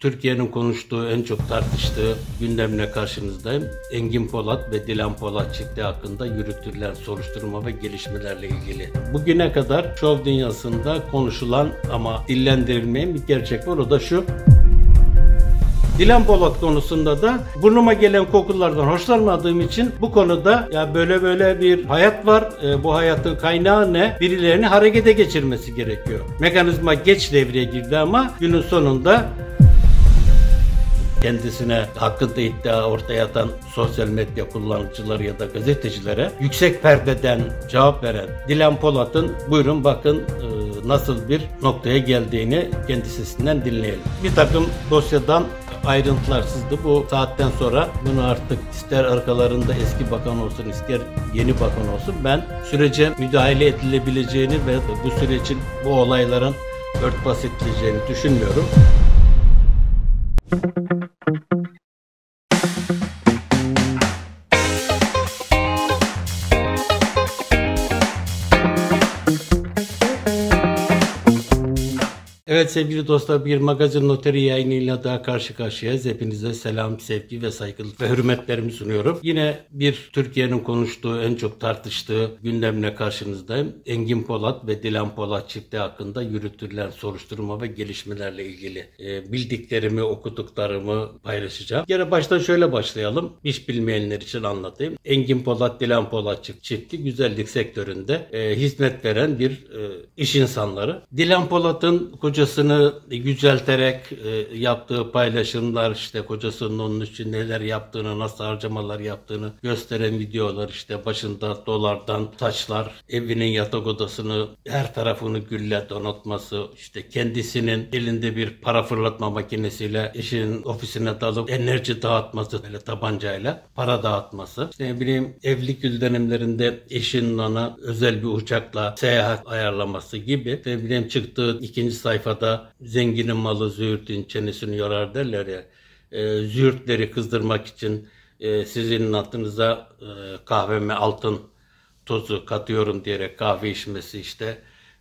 Türkiye'nin konuştuğu, en çok tartıştığı gündemle karşınızdayım. Engin Polat ve Dilan Polat çifti hakkında yürütülen soruşturma ve gelişmelerle ilgili. Bugüne kadar şov dünyasında konuşulan ama dillendirilmeyen bir gerçek var. O da şu: Dilan Polat konusunda da burnuma gelen kokulardan hoşlanmadığım için bu konuda ya böyle bir hayat var. Bu hayatın kaynağı ne? Birilerini harekete geçirmesi gerekiyor. Mekanizma geç devreye girdi ama günün sonunda kendisine hakkında iddia ortaya atan sosyal medya kullanıcıları ya da gazetecilere yüksek perdeden cevap veren Dilan Polat'ın buyurun bakın nasıl bir noktaya geldiğini kendi sesinden dinleyelim. Bir takım dosyadan ayrıntılar sızdı. Bu saatten sonra bunu artık ister arkalarında eski bakan olsun ister yeni bakan olsun ben sürece müdahale edilebileceğini ve bu sürecin bu olayların örtbas edileceğini düşünmüyorum. Evet sevgili dostlar, bir magazin noteri yayınıyla daha karşı karşıyayız. Hepinize selam, sevgi ve saygı ve hürmetlerimi sunuyorum. Yine bir Türkiye'nin konuştuğu, en çok tartıştığı gündemle karşınızdayım. Engin Polat ve Dilan Polat çifti hakkında yürütülen soruşturma ve gelişmelerle ilgili bildiklerimi, okuduklarımı paylaşacağım. Yine baştan şöyle başlayalım. Hiç bilmeyenler için anlatayım. Engin Polat, Dilan Polat çifti güzellik sektöründe hizmet veren bir iş insanları. Dilan Polat'ın kocasını yücelterek yaptığı paylaşımlar, işte kocasının onun için neler yaptığını, nasıl harcamalar yaptığını gösteren videolar, işte başında dolardan taçlar, evinin yatak odasını, her tarafını gülle donatması, işte kendisinin elinde bir para fırlatma makinesiyle eşinin ofisine dalıp enerji dağıtması, böyle tabancayla para dağıtması, işte ne bileyim evlilik yıl dönemlerinde eşinin ona özel bir uçakla seyahat ayarlaması gibi, ne bileyim çıktığı ikinci sayfada zenginin malı züğürtün çenesini yorar derler ya. Züğürtleri kızdırmak için sizin adınıza kahveme altın tozu katıyorum diyerek kahve içmesi, işte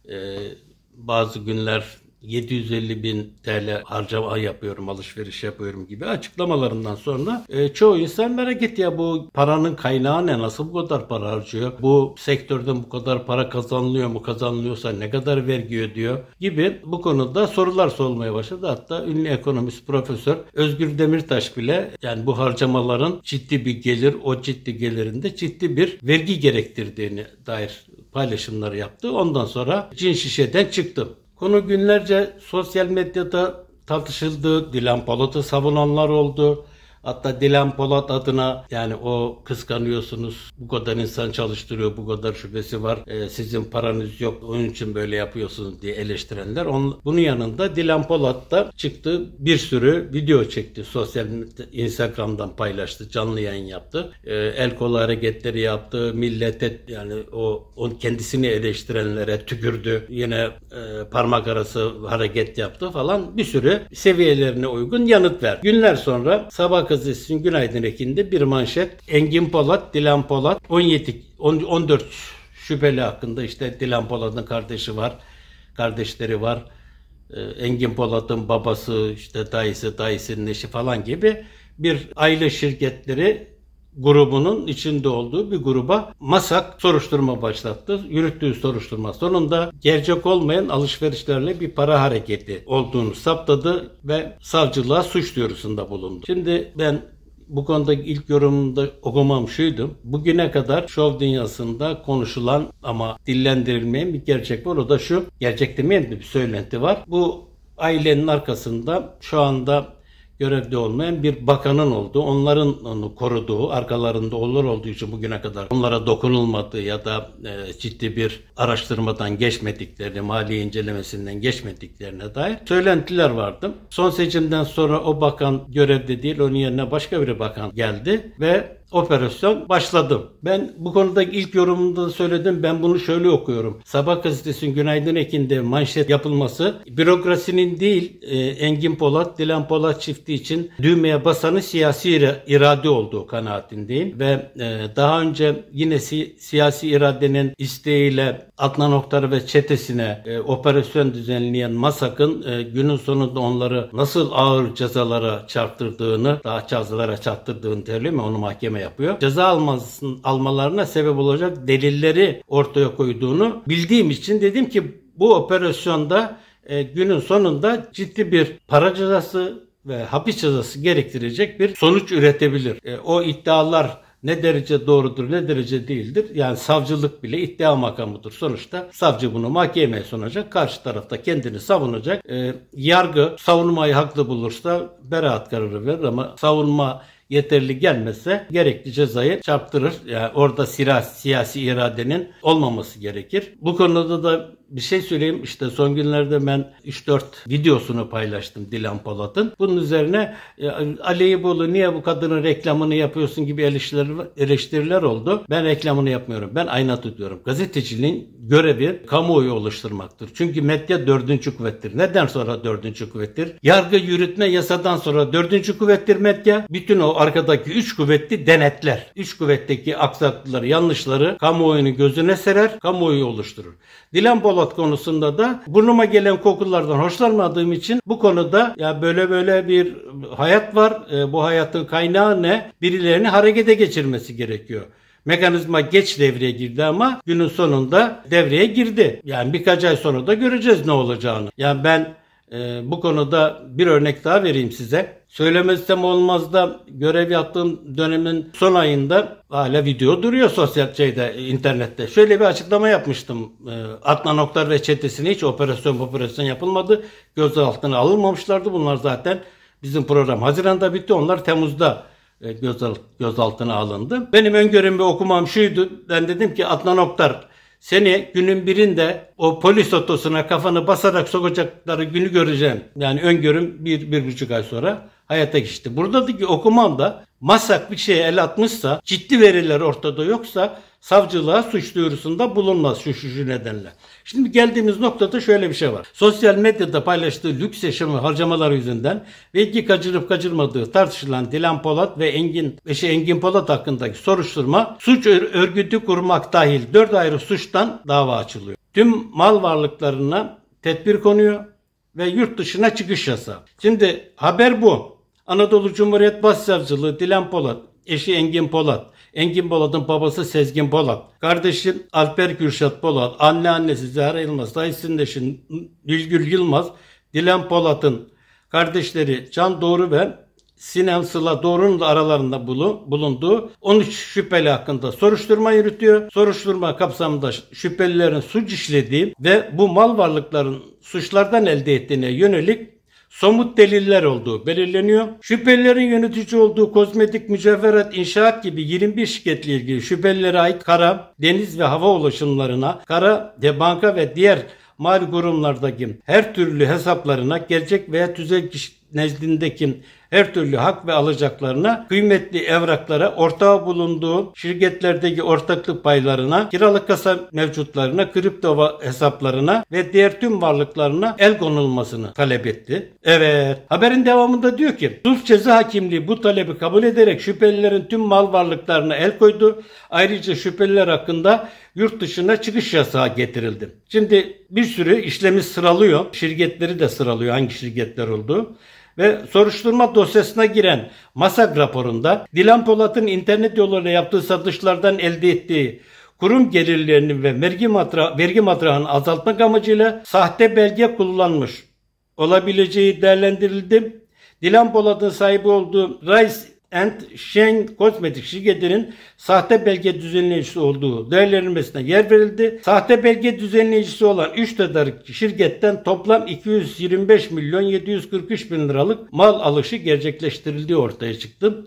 bazı günler 750.000 TL harcama yapıyorum, alışveriş yapıyorum gibi açıklamalarından sonra çoğu insan merak etti, ya bu paranın kaynağı ne, nasıl bu kadar para harcıyor, bu sektörden bu kadar para kazanılıyor mu, kazanılıyorsa ne kadar vergi ödüyor gibi bu konuda sorular sorulmaya başladı. Hatta ünlü ekonomist Profesör Özgür Demirtaş bile yani bu harcamaların ciddi bir gelir, o ciddi gelirinde ciddi bir vergi gerektirdiğini dair paylaşımlar yaptı. Ondan sonra cin şişeden çıktı. Konu günlerce sosyal medyada tartışıldı. Dilan Polat'ı savunanlar oldu. Hatta Dilan Polat adına yani o kıskanıyorsunuz, bu kadar insan çalıştırıyor, bu kadar şubesi var, sizin paranız yok, onun için böyle yapıyorsunuz diye eleştirenler. Bunun yanında Dilan Polat da çıktı, bir sürü video çekti. Sosyal Instagram'dan paylaştı, canlı yayın yaptı. El kol hareketleri yaptı. Millete yani o kendisini eleştirenlere tükürdü. Yine parmak arası hareket yaptı falan. Bir sürü seviyelerine uygun yanıt verdi. Günler sonra Sabah gazetesinin Günaydın Ekin'de bir manşet: Engin Polat, Dilan Polat 14 şüpheli hakkında, işte Dilan Polat'ın kardeşi var, kardeşleri var. Engin Polat'ın babası, işte dayısının eşi falan gibi bir aile şirketleri grubunun içinde olduğu bir gruba MASAK soruşturma başlattı. Yürüttüğü soruşturma sonunda gerçek olmayan alışverişlerle bir para hareketi olduğunu saptadı ve savcılığa suç duyurusunda bulundu. Şimdi ben bu konuda ilk yorumumda okumam şuydu: bugüne kadar şov dünyasında konuşulan ama dillendirilmeyen bir gerçek var. O da şu: gerçek demeyen de bir söylenti var. Bu ailenin arkasında şu anda görevde olmayan bir bakanın olduğu, onların onu koruduğu, arkalarında onlar olduğu için bugüne kadar onlara dokunulmadığı ya da ciddi bir araştırmadan geçmediklerini, maliye incelemesinden geçmediklerine dair söylentiler vardı. Son seçimden sonra o bakan görevde değil, onun yerine başka bir bakan geldi ve operasyon başladı. Ben bu konuda ilk yorumumda söyledim. Ben bunu şöyle okuyorum. Sabah gazetesinin Günaydın Ekin'de manşet yapılması bürokrasinin değil Engin Polat, Dilan Polat çifti için düğmeye basanın siyasi irade olduğu kanaatindeyim. Ve daha önce yine siyasi iradenin isteğiyle Adnan Oktar ve çetesine operasyon düzenleyen MASAK'ın günün sonunda onları nasıl ağır cezalara çarptırdığını, daha cezalara çarptırdığını terli mi onu mahkeme yapıyor. Ceza almalarına sebep olacak delilleri ortaya koyduğunu bildiğim için dedim ki bu operasyonda günün sonunda ciddi bir para cezası ve hapis cezası gerektirecek bir sonuç üretebilir. O iddialar ne derece doğrudur, ne derece değildir. Yani savcılık bile iddia makamıdır. Sonuçta savcı bunu mahkemeye sunacak. Karşı tarafta kendini savunacak. Yargı savunmayı haklı bulursa beraat kararı verir ama savunma yeterli gelmezse gerekli cezayı çarptırır. Yani orada siyasi iradenin olmaması gerekir. Bu konuda da bir şey söyleyeyim. İşte son günlerde ben 3-4 videosunu paylaştım Dilan Polat'ın. Bunun üzerine Ali Eyüboğlu niye bu kadının reklamını yapıyorsun gibi eleştiriler oldu. Ben reklamını yapmıyorum. Ben ayna tutuyorum. Gazeteciliğin görevi kamuoyu oluşturmaktır. Çünkü medya dördüncü kuvvettir. Neden sonra dördüncü kuvvettir? Yargı, yürütme, yasadan sonra dördüncü kuvvettir medya. Bütün o arkadaki üç kuvvetli denetler. Üç kuvvetteki aksaklıkları, yanlışları kamuoyunun gözüne serer, kamuoyu oluşturur. Dilan Polat konusunda da burnuma gelen kokulardan hoşlanmadığım için bu konuda ya böyle bir hayat var. Bu hayatın kaynağı ne? Birilerini harekete geçirmesi gerekiyor. Mekanizma geç devreye girdi ama günün sonunda devreye girdi. Yani birkaç ay sonra da göreceğiz ne olacağını. Yani ben bu konuda bir örnek daha vereyim size. Söylemezsem olmaz da görev yaptığım dönemin son ayında hala video duruyor sosyal internette. Şöyle bir açıklama yapmıştım. Adnan Oktar ve çetesine hiç operasyon yapılmadı. Gözaltına alınmamışlardı. Bunlar zaten bizim program Haziran'da bitti. Onlar Temmuz'da gözaltına alındı. Benim öngörüm ve okumam şuydu. Ben dedim ki Adnan Oktar seni günün birinde o polis otosuna kafanı basarak sokacakları günü göreceğim. Yani öngörüm 1-1,5 ay sonra hayata geçti. Buradaki okumam da MASAK bir şeye el atmışsa, ciddi veriler ortada yoksa savcılığa suç duyurusunda bulunmaz şu nedenle. Şimdi geldiğimiz noktada şöyle bir şey var. Sosyal medyada paylaştığı lüks yaşamı harcamalar yüzünden vergi kaçırıp kaçırmadığı tartışılan Dilan Polat ve Engin Polat hakkındaki soruşturma suç örgütü kurmak dahil 4 ayrı suçtan dava açılıyor. Tüm mal varlıklarına tedbir konuyor ve yurt dışına çıkış yasağı. Şimdi haber bu. Anadolu Cumhuriyet Başsavcılığı Dilan Polat, eşi Engin Polat, Engin Polat'ın babası Sezgin Polat, kardeşi Alper Kürşat Polat, annesi Zahra Yılmaz, dayısının Nilgül Yılmaz, Dilan Polat'ın kardeşleri Can Doğru ve Sinan Sıla Doğru'nun da aralarında bulunduğu 13 şüpheli hakkında soruşturma yürütüyor. Soruşturma kapsamında şüphelilerin suç işlediği ve bu mal varlıkların suçlardan elde ettiğine yönelik somut deliller olduğu belirleniyor. Şüphelilerin yönetici olduğu kozmetik, mücevherat, inşaat gibi 21 şirketle ilgili şüphelilere ait kara, deniz ve hava ulaşımlarına, banka ve diğer mali kurumlardaki her türlü hesaplarına, gerçek veya tüzel kişi nezdindeki her türlü hak ve alacaklarına, kıymetli evraklara, ortağı bulunduğu şirketlerdeki ortaklık paylarına, kiralık kasa mevcutlarına, kripto hesaplarına ve diğer tüm varlıklarına el konulmasını talep etti. Evet, haberin devamında diyor ki, Sulh Ceza Hakimliği bu talebi kabul ederek şüphelilerin tüm mal varlıklarına el koydu. Ayrıca şüpheliler hakkında yurt dışına çıkış yasağı getirildi. Şimdi bir sürü işlemi sıralıyor. Şirketleri de sıralıyor hangi şirketler olduğu. Ve soruşturma dosyasına giren MASAK raporunda Dilan Polat'ın internet yoluyla yaptığı satışlardan elde ettiği kurum gelirlerini ve vergi matrahını azaltmak amacıyla sahte belge kullanmış olabileceği değerlendirildi. Dilan Polat'ın sahibi olduğu Rice Shine Kozmetik şirketinin sahte belge düzenleyicisi olduğu değerlendirmesine yer verildi. Sahte belge düzenleyicisi olan 3 tedarikçi şirketten toplam 225 milyon 743 bin liralık mal alışı gerçekleştirildiği ortaya çıktı.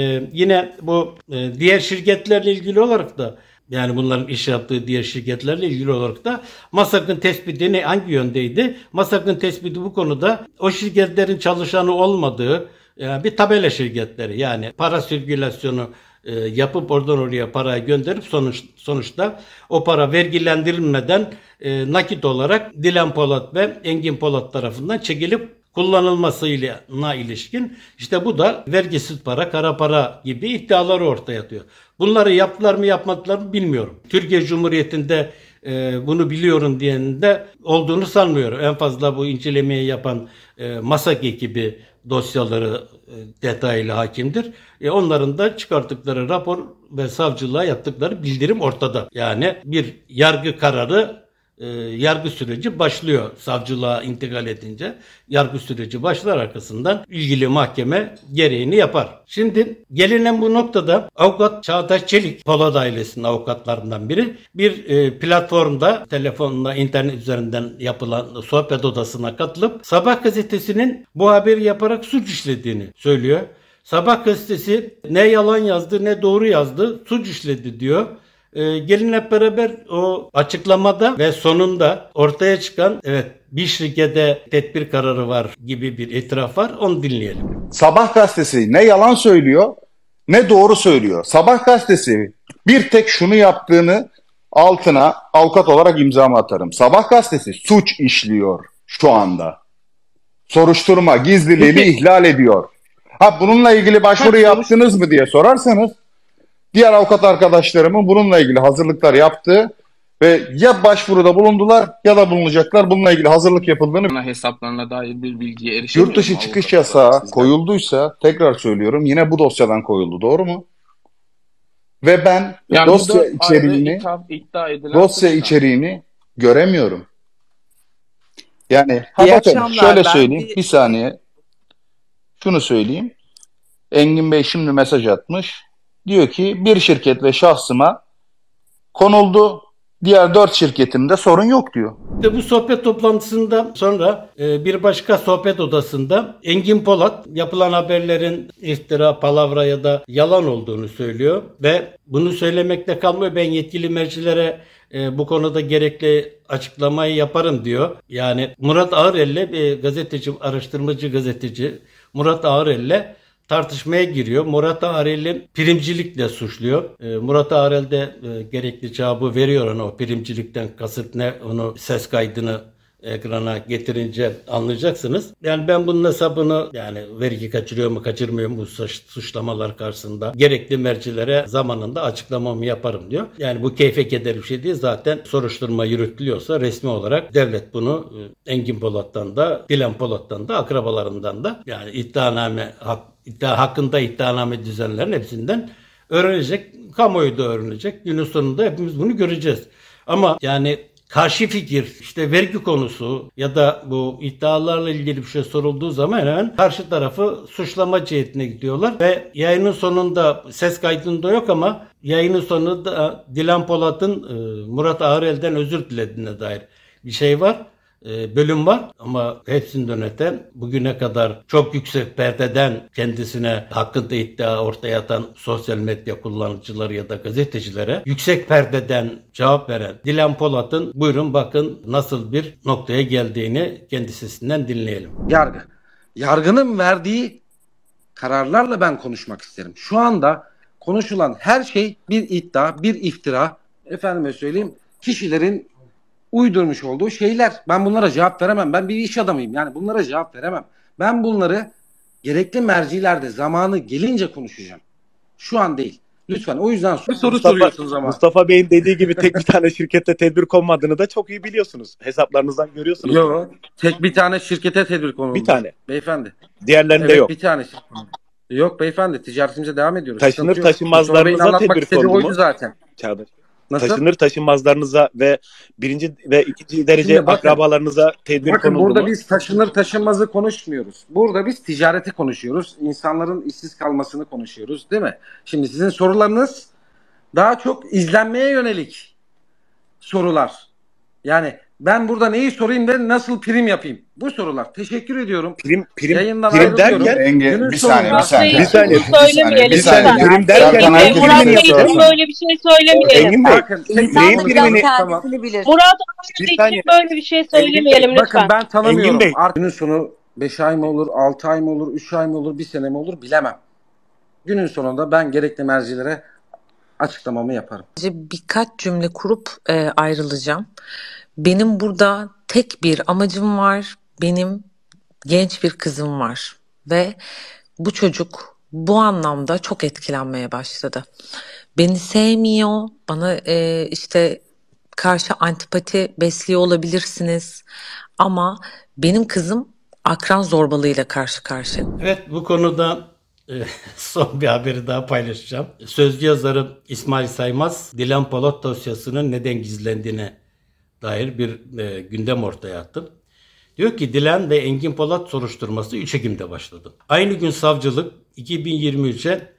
Yine bu diğer şirketlerle ilgili olarak da, yani bunların iş yaptığı diğer şirketlerle ilgili olarak da MASAK'ın tespiti hangi yöndeydi? MASAK'ın tespiti bu konuda o şirketlerin çalışanı olmadığı, bir tabela şirketleri, yani para sirkülasyonu yapıp oradan oraya parayı gönderip sonuçta o para vergilendirilmeden nakit olarak Dilan Polat ve Engin Polat tarafından çekilip kullanılmasına ilişkin işte bu da vergisiz para, kara para gibi iddiaları ortaya atıyor. Bunları yaptılar mı yapmadılar mı bilmiyorum. Türkiye Cumhuriyeti'nde bunu biliyorum diyenin de olduğunu sanmıyorum. En fazla bu incelemeyi yapan MASAK ekibi dosyaları detaylı hakimdir. Onların da çıkarttıkları rapor ve savcılığa yaptıkları bildirim ortada. Yani bir yargı kararı, yargı süreci başlıyor. Savcılığa intikal edince yargı süreci başlar, arkasından ilgili mahkeme gereğini yapar. Şimdi gelinen bu noktada avukat Çağdaş Çelik, Polat ailesinin avukatlarından biri, bir platformda, telefonla, internet üzerinden yapılan sohbet odasına katılıp Sabah gazetesinin bu haberi yaparak suç işlediğini söylüyor. Sabah gazetesi ne yalan yazdı ne doğru yazdı, suç işledi diyor. Gelin hep beraber o açıklamada ve sonunda ortaya çıkan bir şirkete tedbir kararı var gibi bir itiraf var. Onu dinleyelim. Sabah gazetesi ne yalan söylüyor ne doğru söylüyor. Sabah gazetesi bir tek şunu yaptığını altına avukat olarak imzamı atarım. Sabah gazetesi suç işliyor şu anda. Soruşturma gizliliğini ihlal ediyor. Bununla ilgili başvuru yaptınız mı diye sorarsanız, diğer avukat arkadaşlarımın bununla ilgili hazırlıklar yaptığı ve ya başvuruda bulundular ya da bulunacaklar, bununla ilgili hazırlık yapıldığını. Hesaplarına dair bir bilgiye erişemiyor. Yurt dışı çıkış yasağı koyulduysa, tekrar söylüyorum, yine bu dosyadan koyuldu, doğru mu? Ve ben yani dosya içeriğini göremiyorum. Yani bakın şöyle söyleyeyim, bir saniye şunu söyleyeyim. Engin Bey şimdi mesaj atmış. Diyor ki bir şirket ve şahsıma konuldu. Diğer 4 şirketimde sorun yok diyor. Bu sohbet toplantısında sonra bir başka sohbet odasında Engin Polat yapılan haberlerin iftira, palavra ya da yalan olduğunu söylüyor ve bunu söylemekte kalmıyor. Ben yetkili mercilere bu konuda gerekli açıklamayı yaparım diyor. Yani Murat Ağırel'le bir gazeteci, araştırmacı gazeteci Murat Ağırel'le tartışmaya giriyor. Murat Ağrel'i primcilikle suçluyor. Murat Ağrel de gerekli cevabı veriyor ona. O primcilikten kasıt ne, onu ses kaydını ekrana getirince anlayacaksınız. Yani ben bunun hesabını, yani vergi kaçırıyor mu kaçırmıyor mu bu suçlamalar karşısında gerekli mercilere zamanında açıklamamı yaparım diyor. Yani bu keyfe keder bir şey değil. Zaten soruşturma yürütülüyorsa resmi olarak devlet bunu Engin Polat'tan da, Dilan Polat'tan da, akrabalarından da, yani hakkında iddianame düzenlerin hepsinden öğrenecek. Kamuoyu da öğrenecek. Günün sonunda hepimiz bunu göreceğiz. Ama yani karşı fikir, işte vergi konusu ya da bu iddialarla ilgili bir şey sorulduğu zaman hemen karşı tarafı suçlama cihetine gidiyorlar ve yayının sonunda, ses kaydında yok ama yayının sonunda Dilan Polat'ın Murat Ağırel'den özür dilediğine dair bir şey var. Bölüm var ama hepsinden öte bugüne kadar çok yüksek perdeden kendisine hakkında iddia ortaya atan sosyal medya kullanıcıları ya da gazetecilere yüksek perdeden cevap veren Dilan Polat'ın buyurun bakın nasıl bir noktaya geldiğini kendisinden dinleyelim. Yargının verdiği kararlarla ben konuşmak isterim. Şu anda konuşulan her şey bir iddia, bir iftira, efendime söyleyeyim, kişilerin uydurmuş olduğu şeyler. Ben bunlara cevap veremem. Ben bir iş adamıyım. Yani bunlara cevap veremem. Ben bunları gerekli mercilerde zamanı gelince konuşacağım. Şu an değil. Lütfen. O yüzden bir soru soruyorsunuz ama. Mustafa Bey'in dediği gibi tek bir tane şirkette tedbir konmadığını da çok iyi biliyorsunuz. Hesaplarınızdan görüyorsunuz. Yok. Tek bir tane şirkete tedbir konuldu. Bir tane. Beyefendi. Diğerlerinde yok. Bir tane. Yok beyefendi. Ticaretimize devam ediyoruz. Taşınır taşınmazlarınıza tedbir kondu mu? Zaten. Çağdaş. Nasıl? Taşınır taşınmazlarınıza ve birinci ve ikinci derece akrabalarınıza tedbir konuldu mu? Bakın burada biz taşınır taşınmazı konuşmuyoruz. Burada biz ticareti konuşuyoruz. İnsanların işsiz kalmasını konuşuyoruz, değil mi? Şimdi sizin sorularınız daha çok izlenmeye yönelik sorular. Yani ben burada neyi sorayım da nasıl prim yapayım? Bu sorular. Teşekkür ediyorum. Prim derken bir saniye. Bir saniye. Prim derken Murat Bey böyle bir şey söylemeyelim. Engin Bey, neyin primini kendisini bilir. Murat Bey böyle bir şey söylemeyelim lütfen. Bakın ben tanımıyorum. Günün sonu 5 ay mı olur, 6 ay mı olur, 3 ay mı olur, 1 sene mi olur bilemem. Günün sonunda ben gerekli mercilere açıklamamı yaparım. Birkaç cümle kurup ayrılacağım. Benim burada tek bir amacım var. Benim genç bir kızım var ve bu çocuk bu anlamda çok etkilenmeye başladı. Beni sevmiyor, bana işte karşı antipati besliyor olabilirsiniz ama benim kızım akran zorbalığıyla karşı karşıya. Evet, bu konuda son bir haberi daha paylaşacağım. Sözcü yazarı İsmail Saymaz, Dilan Polat dosyasının neden gizlendiğine dair bir gündem ortaya attı. Diyor ki Dilan ve Engin Polat soruşturması 3 Ekim'de başladı. Aynı gün savcılık 2023'e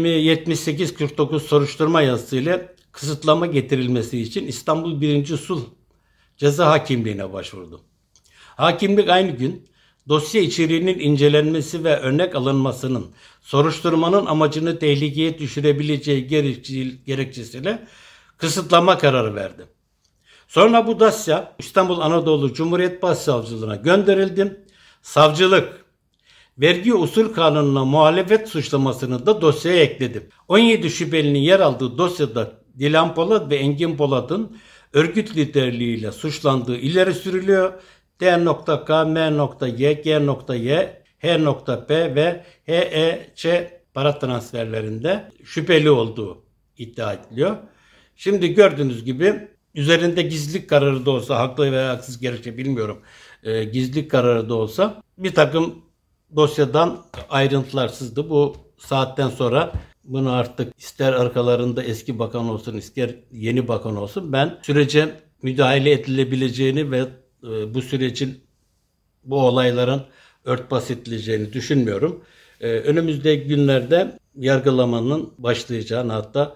20-78-49 soruşturma yazısıyla kısıtlama getirilmesi için İstanbul 1. Sulh Ceza Hakimliği'ne başvurdu. Hakimlik aynı gün dosya içeriğinin incelenmesi ve örnek alınmasının soruşturmanın amacını tehlikeye düşürebileceği gerekçesiyle kısıtlama kararı verdi. Sonra bu dosya İstanbul Anadolu Cumhuriyet Başsavcılığına gönderildi. Savcılık vergi usul kanununa muhalefet suçlamasını da dosyaya ekledi. 17 şüphelinin yer aldığı dosyada Dilan Polat ve Engin Polat'ın örgüt liderliğiyle suçlandığı ileri sürülüyor. D.K, M.Y, G.Y, H.P ve H.E.Ç para transferlerinde şüpheli olduğu iddia ediliyor. Şimdi gördüğünüz gibi üzerinde gizlilik kararı da olsa, haklı veya haksız gerekçe bilmiyorum, gizlilik kararı da olsa bir takım dosyadan ayrıntılar sızdı. Bu saatten sonra bunu artık ister arkalarında eski bakan olsun, ister yeni bakan olsun, ben sürece müdahale edilebileceğini ve bu sürecin, bu olayların örtbas edileceğini düşünmüyorum. Önümüzdeki günlerde yargılamanın başlayacağını, hatta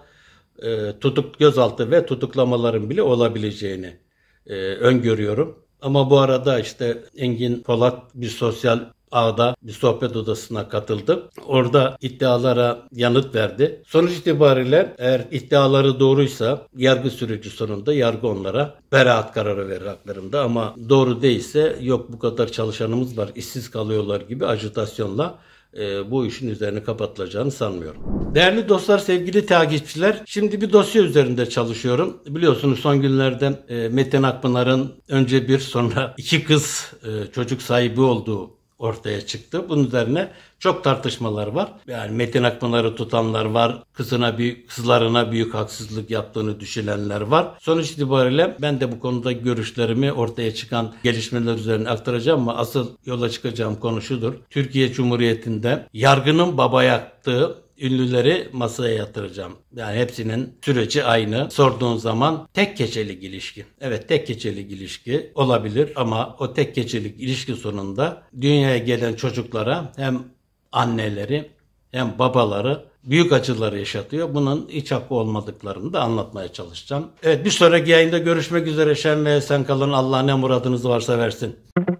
gözaltı ve tutuklamaların bile olabileceğini öngörüyorum. Ama bu arada işte Engin Polat bir sosyal ağda bir sohbet odasına katıldı. Orada iddialara yanıt verdi. Sonuç itibariyle eğer iddiaları doğruysa yargı süreci sonunda yargı onlara beraat kararı verir haklarında, ama doğru değilse yok bu kadar çalışanımız var, işsiz kalıyorlar gibi ajitasyonla bu işin üzerine kapatılacağını sanmıyorum. Değerli dostlar, sevgili takipçiler, şimdi bir dosya üzerinde çalışıyorum. Biliyorsunuz son günlerde Metin Akpınar'ın önce bir sonra iki kız çocuk sahibi olduğu ortaya çıktı. Bunun üzerine çok tartışmalar var. Yani Metin Akpınar'ı tutanlar var. Kızlarına büyük haksızlık yaptığını düşünenler var. Sonuç itibariyle ben de bu konuda görüşlerimi ortaya çıkan gelişmeler üzerine aktaracağım, ama asıl yola çıkacağım konu şudur. Türkiye Cumhuriyeti'nde yargının baba yaktığı ünlüleri masaya yatıracağım. Yani hepsinin süreci aynı. Sorduğun zaman tek keçelik ilişki. Evet, tek keçelik ilişki olabilir, ama o tek keçelik ilişki sonunda dünyaya gelen çocuklara hem anneleri hem babaları büyük acılar yaşatıyor. Bunun hiç hakkı olmadıklarını da anlatmaya çalışacağım. Evet, bir sonraki yayında görüşmek üzere. Şen ve esen kalın. Allah ne muradınız varsa versin.